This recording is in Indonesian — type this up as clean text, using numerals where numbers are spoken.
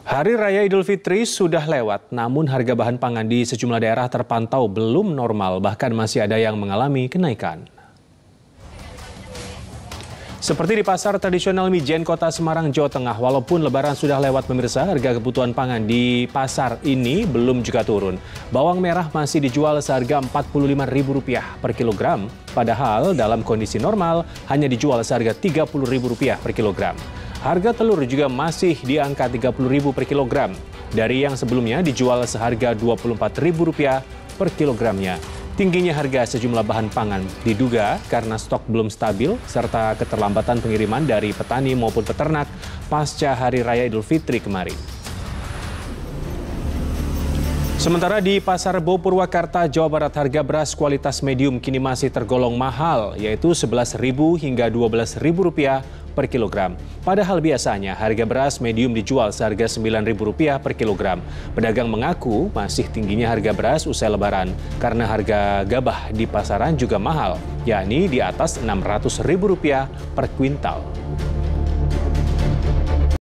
Hari Raya Idul Fitri sudah lewat, namun harga bahan pangan di sejumlah daerah terpantau belum normal, bahkan masih ada yang mengalami kenaikan. Seperti di pasar tradisional Mijen, Kota Semarang, Jawa Tengah, walaupun Lebaran sudah lewat pemirsa, harga kebutuhan pangan di pasar ini belum juga turun. Bawang merah masih dijual seharga Rp45.000 per kilogram, padahal dalam kondisi normal hanya dijual seharga Rp30.000 per kilogram. Harga telur juga masih di angka Rp30.000 per kilogram, dari yang sebelumnya dijual seharga Rp24.000 per kilogramnya. Tingginya harga sejumlah bahan pangan diduga karena stok belum stabil serta keterlambatan pengiriman dari petani maupun peternak pasca Hari Raya Idul Fitri kemarin. Sementara di Pasar Bo Purwakarta, Jawa Barat, harga beras kualitas medium kini masih tergolong mahal, yaitu Rp11.000 hingga Rp12.000 per kilogram. Padahal biasanya harga beras medium dijual seharga Rp9.000 per kilogram. Pedagang mengaku masih tingginya harga beras usai Lebaran karena harga gabah di pasaran juga mahal, yakni di atas Rp600.000 per kuintal.